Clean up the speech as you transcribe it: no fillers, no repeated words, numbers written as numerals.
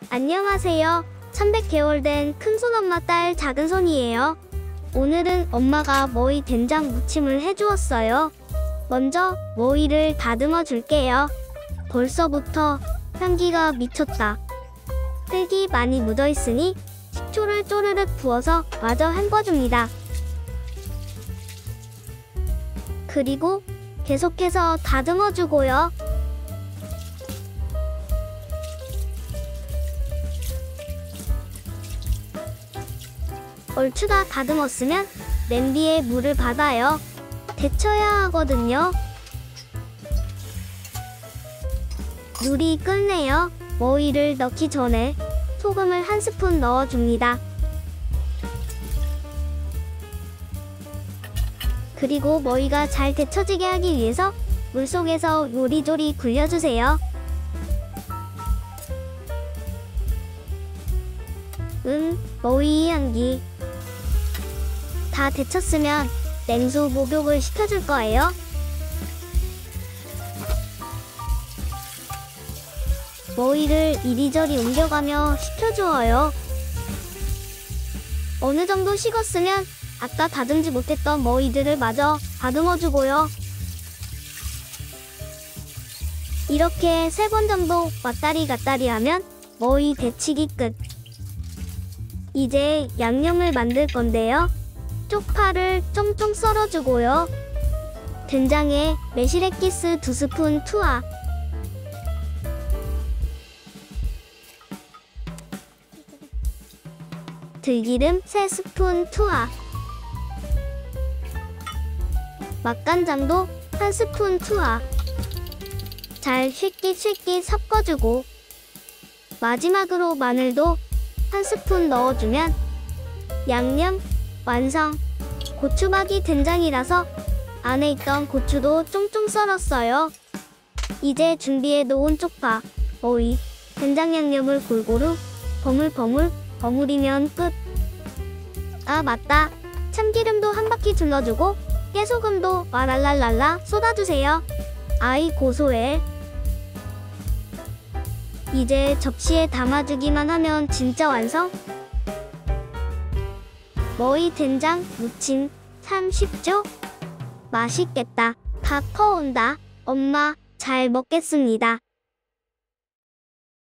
안녕하세요. 1100개월 된 큰손엄마 딸 작은손이에요. 오늘은 엄마가 머위 된장 무침을 해주었어요. 먼저 머위를 다듬어 줄게요. 벌써부터 향기가 미쳤다. 흙이 많이 묻어있으니 식초를 쪼르륵 부어서 마저 헹궈줍니다. 그리고 계속해서 다듬어 주고요. 얼추 다 다듬었으면 냄비에 물을 받아요. 데쳐야 하거든요. 물이 끓네요. 머위를 넣기 전에 소금을 1스푼 넣어줍니다. 그리고 머위가 잘 데쳐지게 하기 위해서 물속에서 요리조리 굴려주세요. 머위 향기. 다 데쳤으면 냉수 목욕을 시켜줄 거예요. 머위를 이리저리 옮겨가며 식혀주어요. 어느 정도 식었으면 아까 다듬지 못했던 머위들을 마저 다듬어주고요. 이렇게 3번 정도 왔다리 갔다리 하면 머위 데치기 끝. 이제 양념을 만들 건데요. 쪽파를 쫑쫑 썰어주고요. 된장에 매실액기스 2스푼 투하, 들기름 3스푼 투하, 맛간장도 1스푼 투하. 잘 쉴깃쉴깃 섞어주고 마지막으로 마늘도 1스푼 넣어주면 양념 완성! 고추박이 된장이라서 안에 있던 고추도 쫑쫑 썰었어요. 이제 준비해 놓은 쪽파, 머위, 된장 양념을 골고루 버물버물 버무리면 끝! 아 맞다! 참기름도 한 바퀴 둘러주고 깨소금도 와랄랄랄라 쏟아주세요. 아이 고소해! 이제 접시에 담아주기만 하면 진짜 완성! 머위 된장 무침 참 쉽죠? 맛있겠다. 다 퍼온다. 엄마 잘 먹겠습니다.